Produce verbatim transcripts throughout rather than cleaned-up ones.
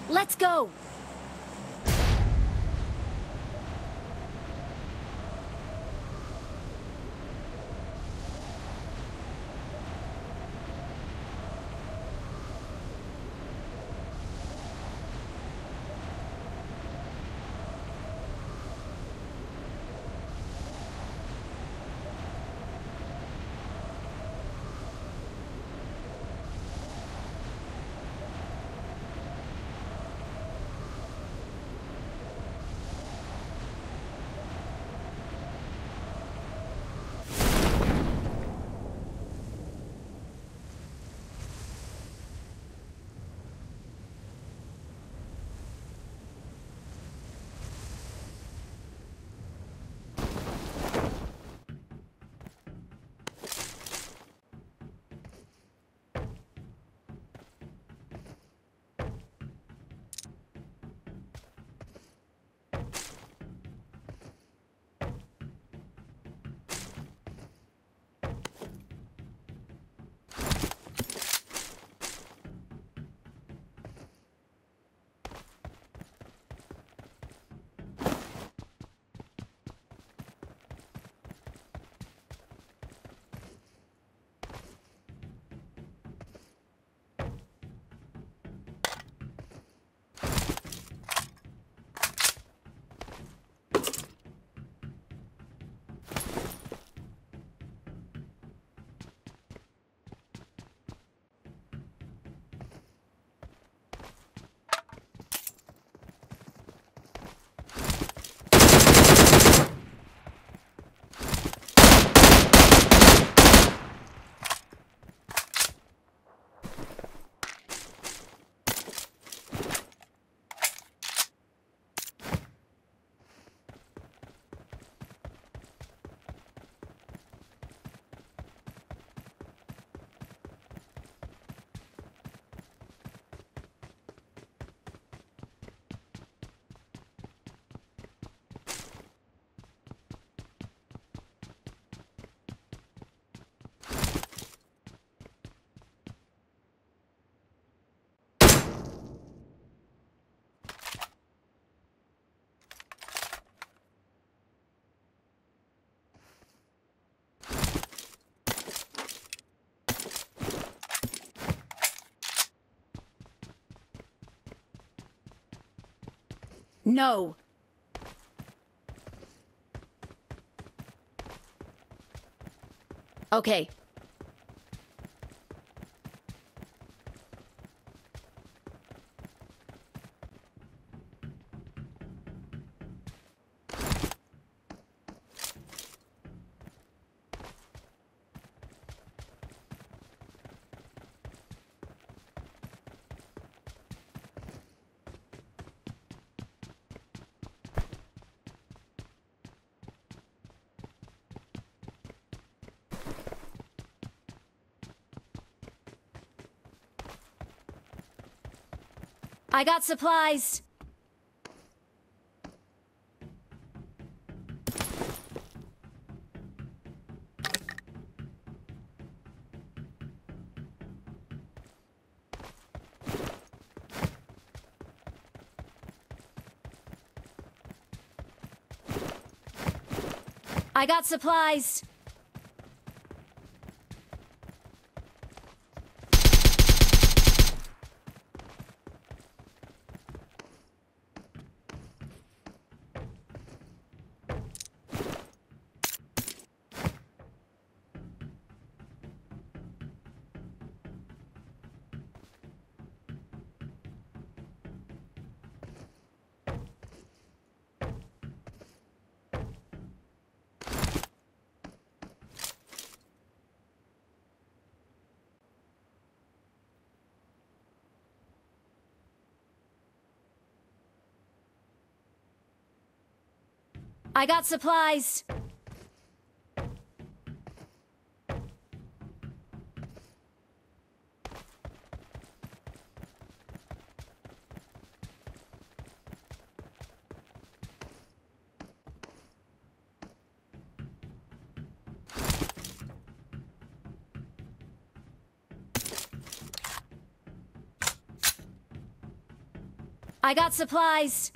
Let's go! No! Okay. I got supplies. I got supplies. I got supplies. I got supplies.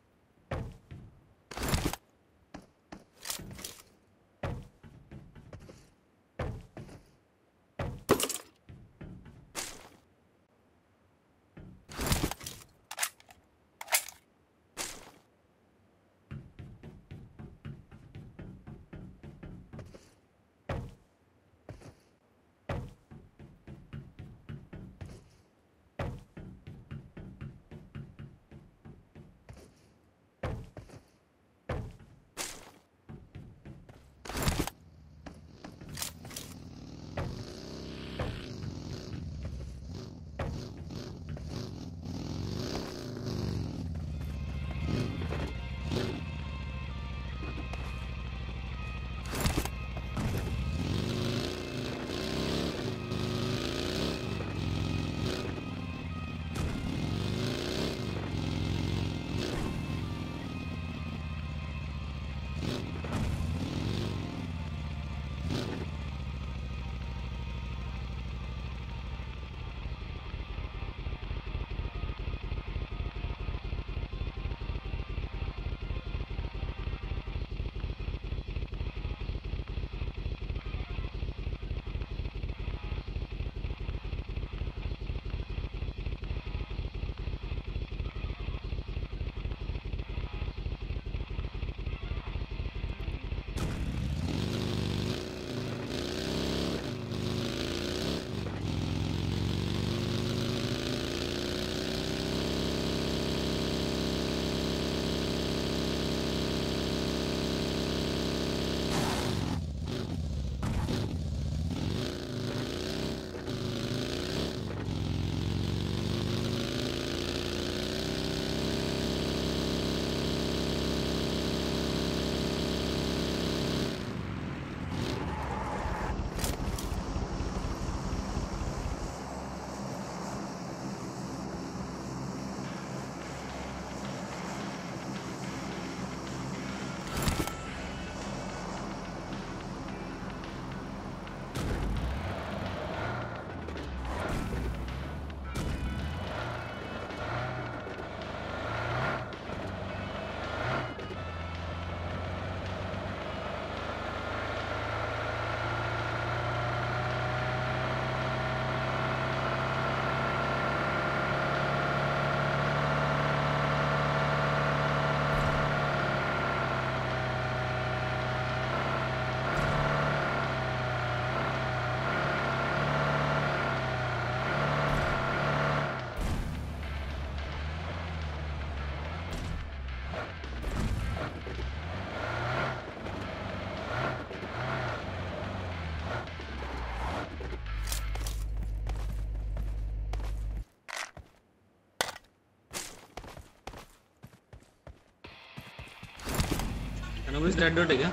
Anubis red dot है क्या?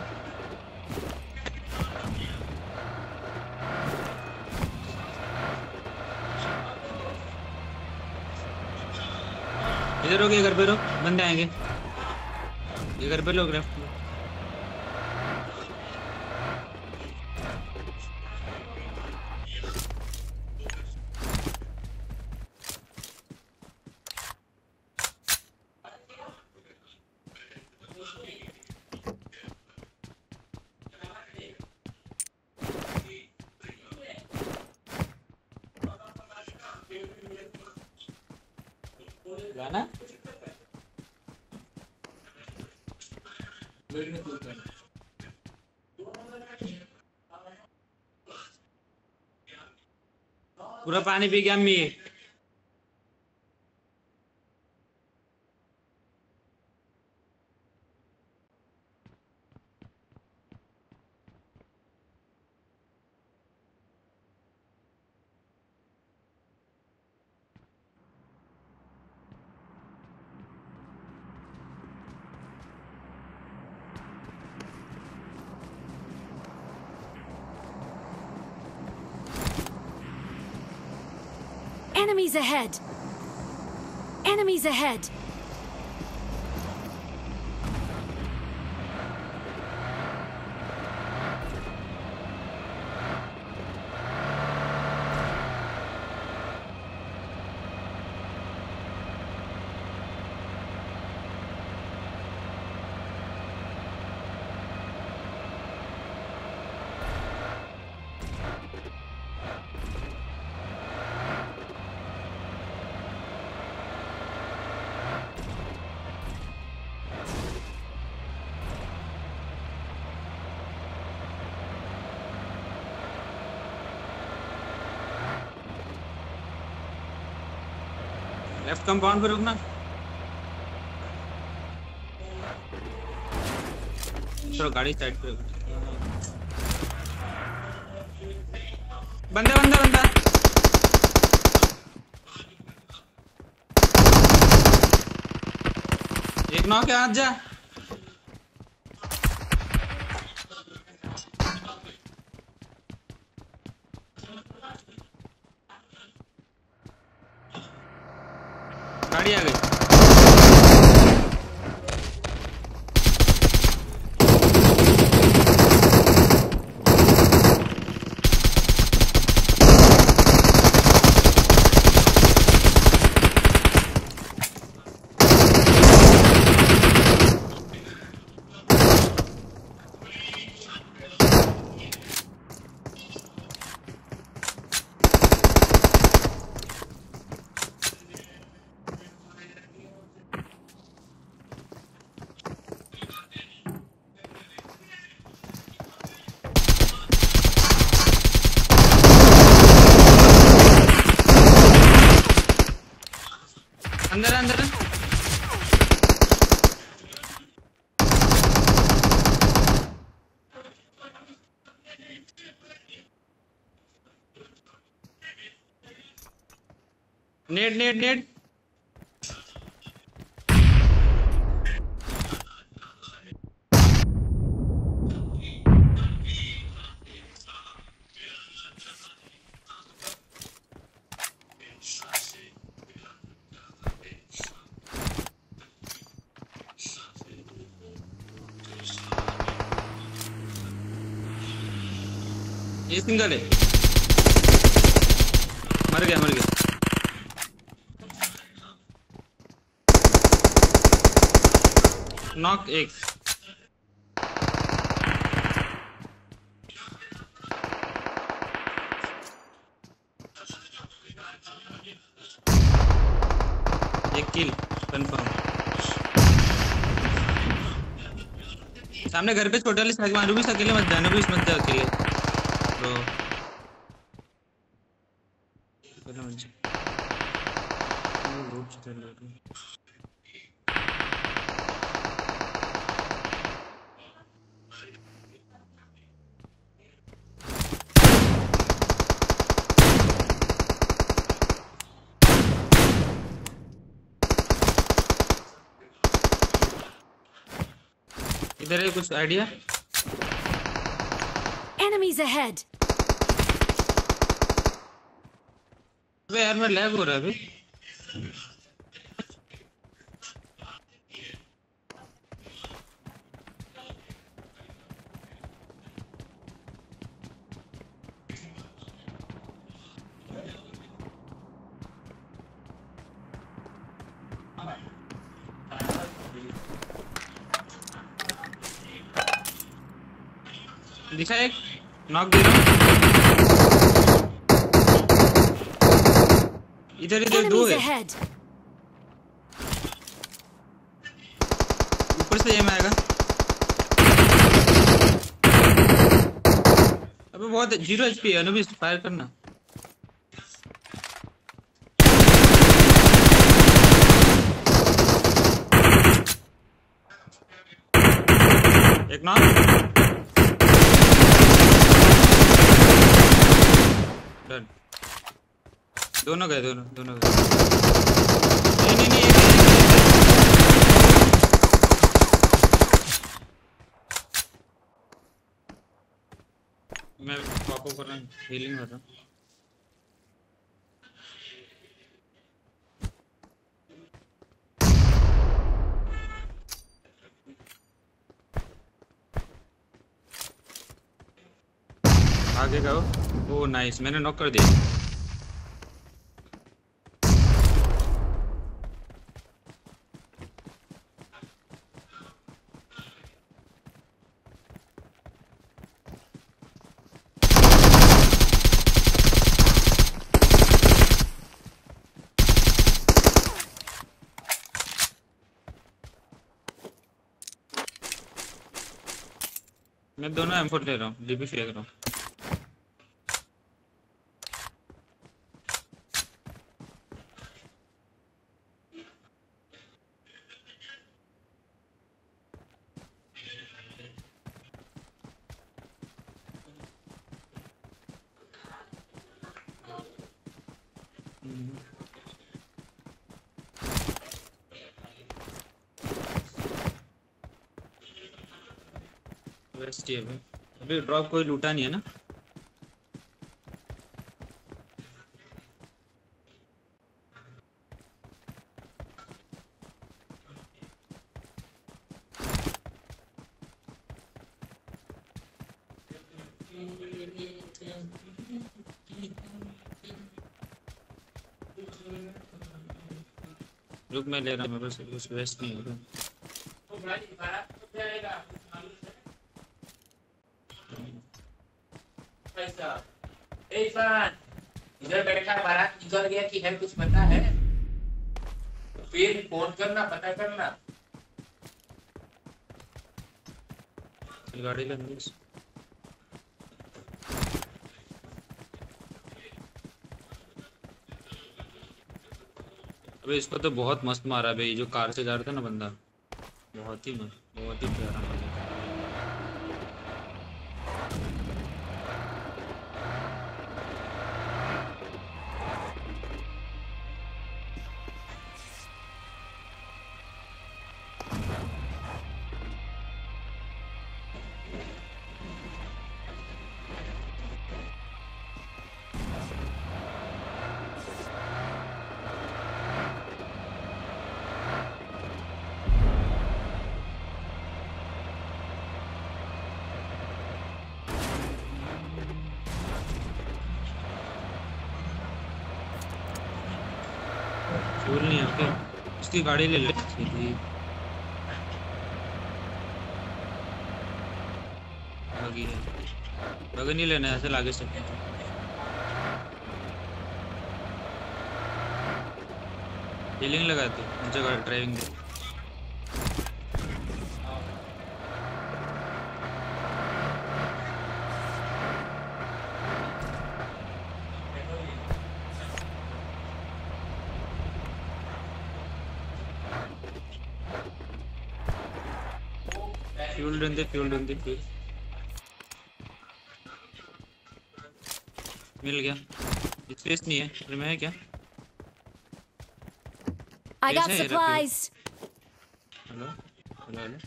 इधर हो गए, घर पे रहो, बंदे आएंगे। ये घर पे लोग लेफ्ट में। गाना पूरा पानी पी गया अम्मी। Enemies ahead! Enemies ahead! Left compound पे रुकना। चलो गाड़ी साइड पे। बंदा बंदा बंदा एक नौ के हाथ जा। गाड़ी आ गई। अंदर अंदर नेट नेट नेट ये सिंगल है। मर गया मर गया। नॉक एक। एक किल कंफर्म। सामने घर पे छोटे वाले साइड में अनुबिस अकेले मत जा। अनुबिस मत जा अकेले ब्रो। चलो मुझे रोड से चल रहा है। इधर है कुछ आइडिया? Enemies ahead. अबे यार मैं लैग हो रहा है अभी। दिखा एक नॉक दे रहा हूँ। इधर इधर दो है। ऊपर से ये आएगा। अबे बहुत जीरो एचपी है। अनुबिस फायर करना। एक नॉक डन। दोनों गए दोनों दोनों गए। नहीं नहीं नहीं मैं पॉप कर रहा हूँ। हीलिंग कर रहा हूँ। आगे का वो। ओ नाइस मैंने नॉक कर दिया। मैं दोनों एम फोर ले रहा हूँ। डीपी फेंक रहा हूँ। वेस्ट ही है भाई। अभी ड्रॉप कोई लूटा नहीं है ना? रुक मैं ले रहा हूँ, बस कुछ वेस्ट नहीं होगा। इधर बैठा बारात निकल गया कि है कुछ पता है? फिर फोन करना, पता करना। गाड़ी लेंगे। अबे इसको तो बहुत मस्त मारा भाई, जो कार से जा रहा था ना बंदा, बहुत ही मस्त, बहुत ही प्यारा मारा। फ्यूल नहीं है क्या? इसकी गाड़ी ले ले सीधी। बगी है, बगी नहीं लेना है, ऐसे लागे सकते हैं। हीलिंग लगा दो, मुझे गाड़ी ड्राइविंग दे। फ्यूल डन दे, फ्यूल डन दे, फ्यूल मिल गया। स्पेस नहीं है, फिर में है क्या? I got supplies. Hello hello hello.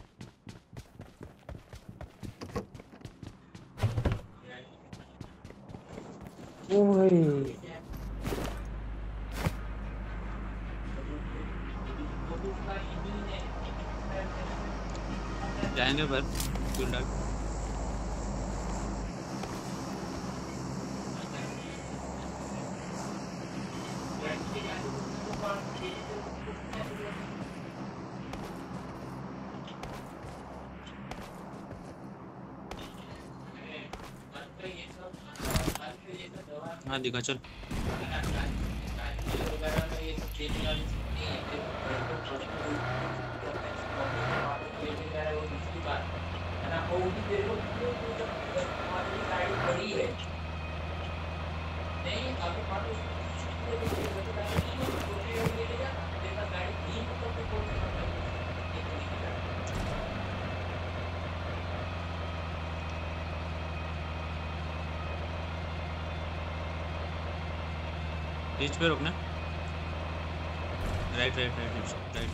ओए जाएंगे पर फ्यूल डाल। हाँ दिखा चल। बीच पे रुकना, राइट राइट राइट राइट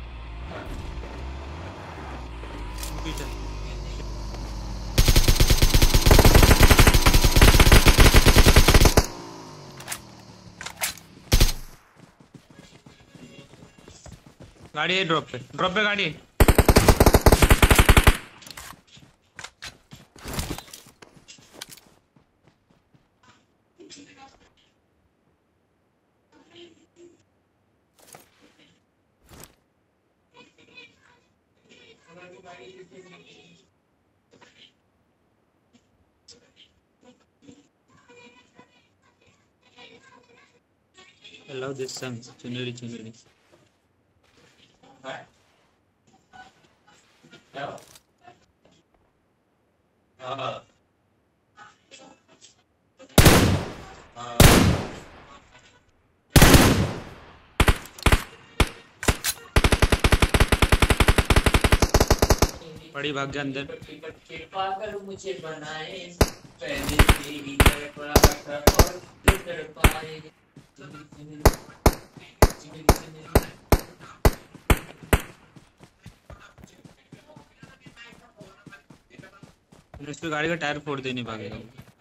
पीछे। गाड़ी है ड्रॉप पे, ड्रॉप पे गाड़ी है। Allow this song, chunari chunari. बड़ी भाग जा अंदर। पागल मुझे बनाए पहले से ही बड़ा था और कर पाए। इस पे गाड़ी का टायर फोड़ दे नहीं पाएगा।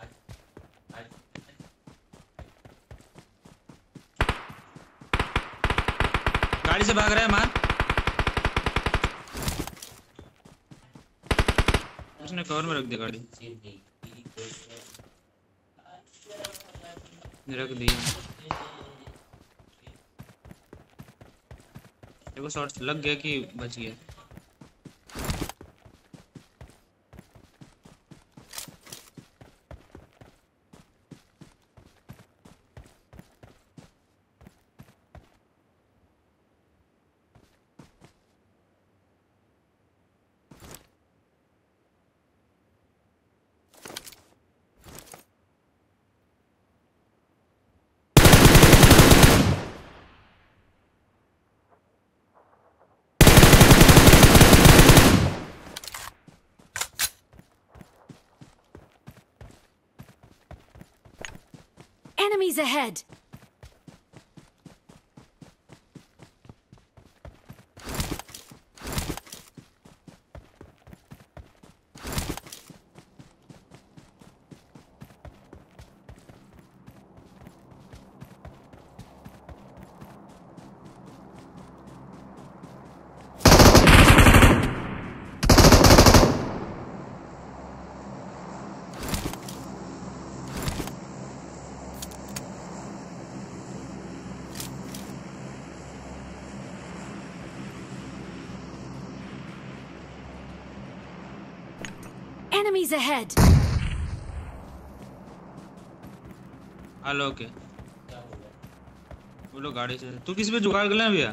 गाड़ी से भाग रहा है, मार। उसने कवर में रख दी गाड़ी, रख दी। देखो शॉट लग गया कि बच गया। Enemies ahead! Enemies ahead! Hello okay, बोलो गाड़ी से। तू किस पे जुगाड़ कर ले भैया?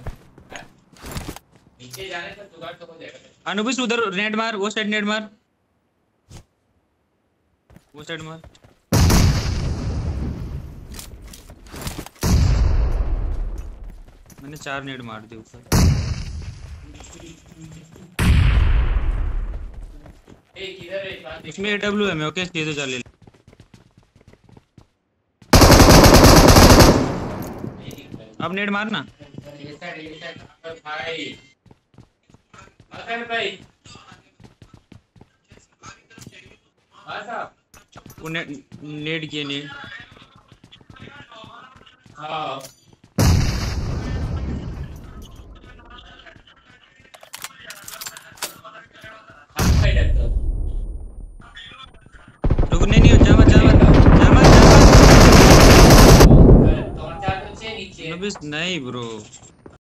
नीचे जाने पर जुगाड़ तो हो जाएगा। अनुबिस उधर नेट मार, वो साइड नेट मार, वो साइड मार। मैंने चार नेट मार दिए ऊपर। एक इधर एक बात इसमें ए डब्ल्यू एम है। ओके सीधे चल ले। अब नेट मारना भाई, अगर भाई वो नेट नेट किए नेट। हाँ रुकने नहीं हो। जा मत जा मत जा मत जा मत। नहीं ब्रो।